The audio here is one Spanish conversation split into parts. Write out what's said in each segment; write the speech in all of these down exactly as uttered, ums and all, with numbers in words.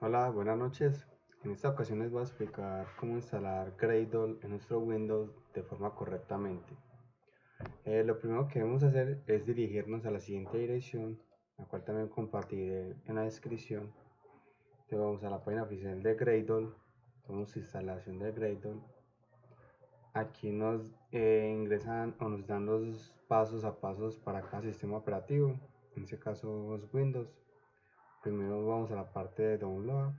Hola, buenas noches. En esta ocasión les voy a explicar cómo instalar Gradle en nuestro Windows de forma correctamente. Eh, lo primero que debemos hacer es dirigirnos a la siguiente dirección, la cual también compartiré en la descripción. Entonces vamos a la página oficial de Gradle, vamos a instalación de Gradle. Aquí nos eh, ingresan o nos dan los pasos a pasos para cada sistema operativo, en este caso es Windows. Primero vamos a la parte de Download.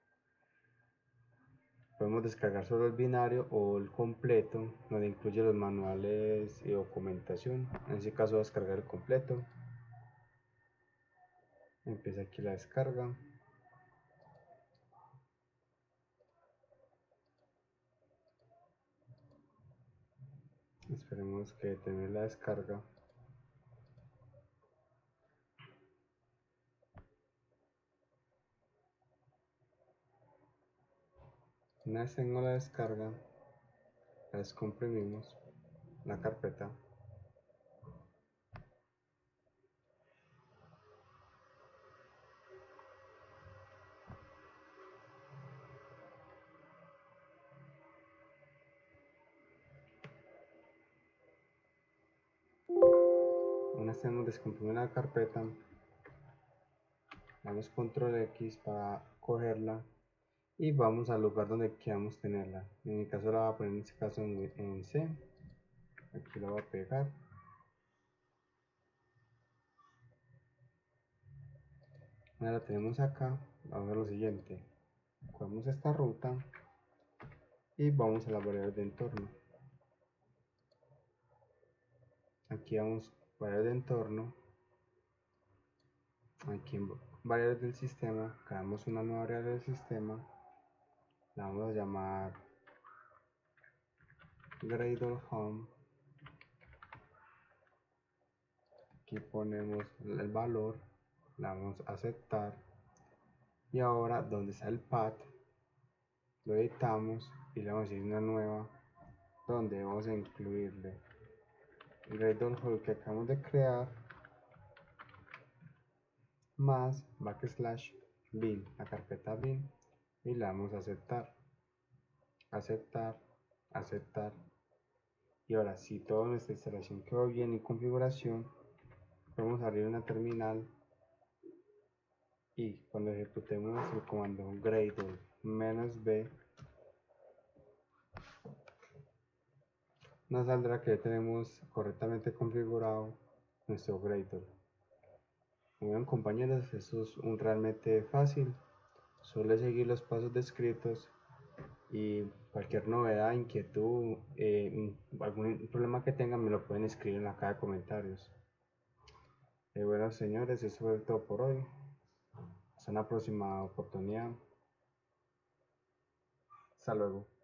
Podemos descargar solo el binario o el completo, donde incluye los manuales y documentación. En este caso voy a descargar el completo. Empieza aquí la descarga. Esperemos que termine la descarga. Una vez tengo la descarga, la descomprimimos la carpeta. Una vez tenemos descomprimida la carpeta, damos control X para cogerla y vamos al lugar donde queramos tenerla. En mi caso la voy a poner en este caso en, en C. Aquí la voy a pegar. Ahora la tenemos acá. Vamos a ver lo siguiente: cogemos esta ruta y vamos a las variables de entorno. Aquí vamos variables de entorno. Aquí en variables del sistema creamos una nueva variable del sistema, la vamos a llamar Gradle Home. Aquí ponemos el valor, la vamos a aceptar y ahora donde está el path lo editamos y le vamos a decir una nueva donde vamos a incluirle el Gradle Home que acabamos de crear más backslash bin, la carpeta bin, y la vamos a aceptar, aceptar, aceptar. Y ahora, si toda nuestra instalación quedó bien y configuración, podemos abrir una terminal y cuando ejecutemos el comando gradle -b, nos saldrá que ya tenemos correctamente configurado nuestro Gradle. Bueno, compañeros, esto es un realmente fácil, solo seguir los pasos descritos y cualquier novedad, inquietud, eh, algún problema que tengan me lo pueden escribir en la caja de comentarios. Eh, bueno, señores, eso fue todo por hoy. Hasta una próxima oportunidad. Hasta luego.